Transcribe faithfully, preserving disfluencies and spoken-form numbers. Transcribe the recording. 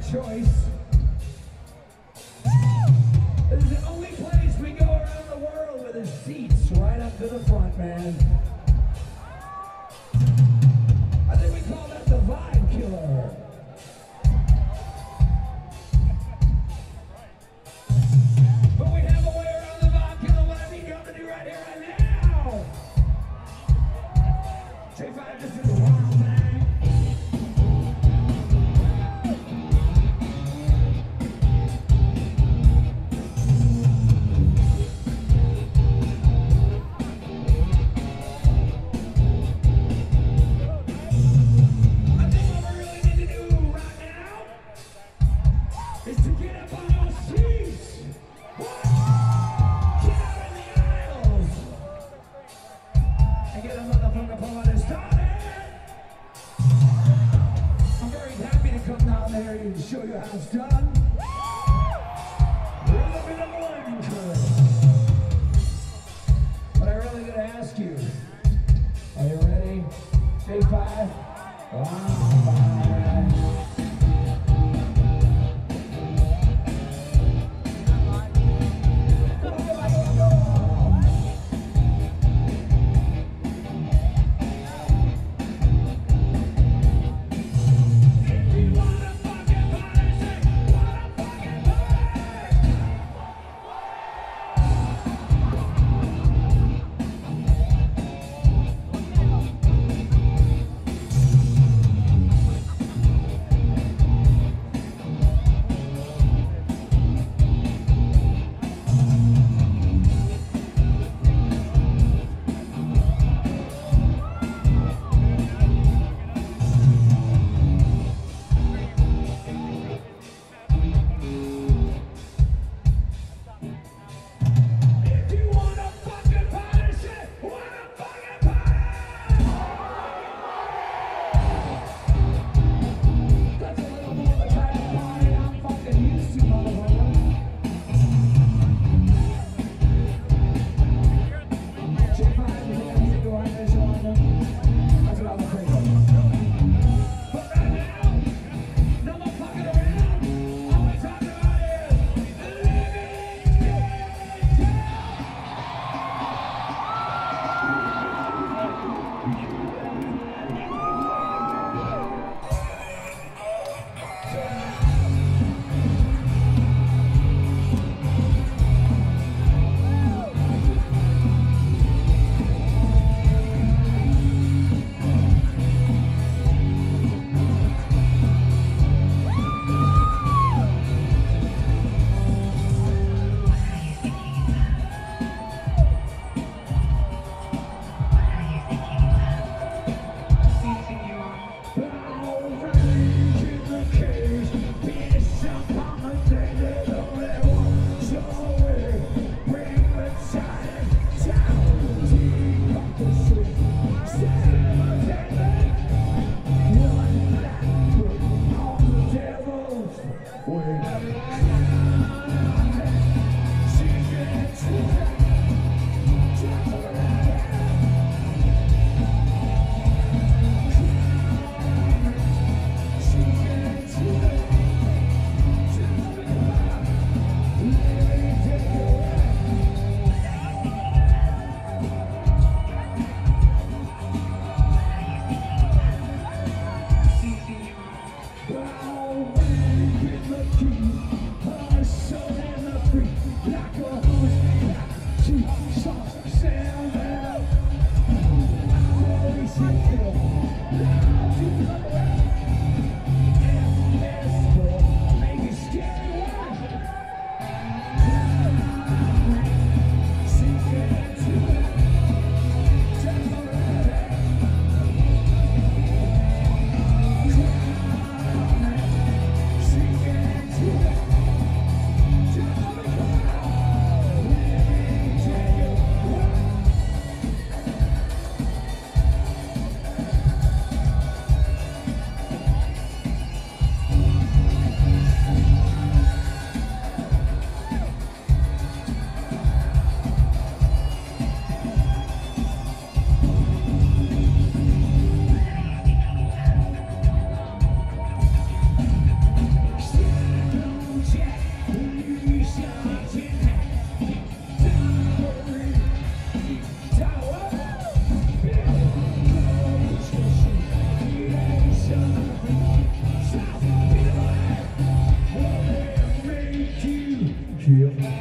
choice. This is the only place we go around the world with the seats right up to the front, man. I think we call that the vibe killer. But we have a way around the vibe killer, whatever you got to do right here, right now. J five, just do the wild thing. Show you how it's done. Rhythm and a learning curve. But I really gotta ask you, are you ready? Day five? Wow, five. chill.